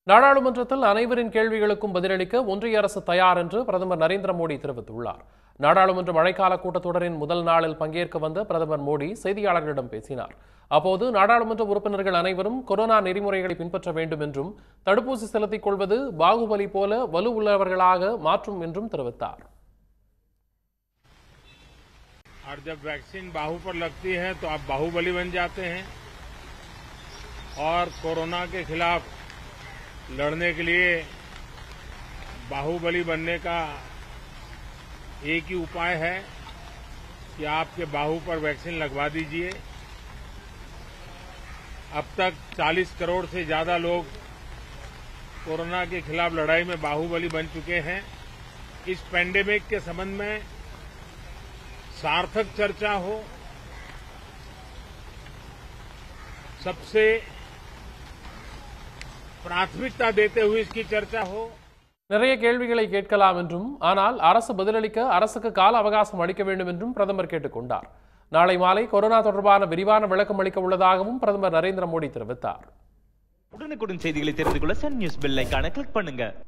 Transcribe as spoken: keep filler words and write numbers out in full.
நாடாளுமன்றத்தில் அனைவரின் கேள்விகளுக்கும் பதிலளிக்க ஒன்றிய அரசு தயார் என்று பிரதமர் நரேந்திர மோடி தெரிவித்துள்ளார். நாடாளுமன்ற மழைக்கால கூட்டத்தொடரின் முதல் நாளில் பங்கேற்க வந்த பிரதமர் மோடி செய்தியாளர்களிடம் பேசினார். அப்போது நாடாளுமன்ற உறுப்பினர்கள் அனைவரும் கொரோனா நெறிமுறைகளை பின்பற்ற வேண்டும் என்றும் தடுப்பூசி செலுத்திக் கொள்வது பாகுபலி போல வலு உள்ளவர்களாக மாற்றும் என்றும் தெரிவித்தார். और जब वैक्सीन बाहु पर लगती है तो आप बाहुबली बन जाते हैं और कोरोना के खिलाफ लड़ने के लिए बाहुबली बनने का एक ही उपाय है कि आपके बाहु पर वैक्सीन लगवा दीजिए। अब तक चालीस करोड़ से ज्यादा लोग कोरोना के खिलाफ लड़ाई में बाहुबली बन चुके हैं। इस पैंडेमिक के संबंध में सार्थक चर्चा हो, सबसे प्राथमिकता देते हुए इसकी चर्चा हो. நிறைய கேள்விகளை கேட்கலாம் என்றும் ஆனால் அரசு பதிலளிக்க அரசுக்கு கால அவகாசம் அளிக்க வேண்டும் என்றும் பிரதமர் கேட்டுக்கொண்டார். நாளை மாலை கொரோனா தொடர்பான விரிவான விளக்கம் அளிக்க உள்ளதாகவும் பிரதமர் நரேந்திர மோடி தெரிவித்தார். உடனுக்குடன் செய்திகளை தெரிந்து கொள்ள சன் நியூஸ் பெல் ஐகானை கிளிக் பண்ணுங்க.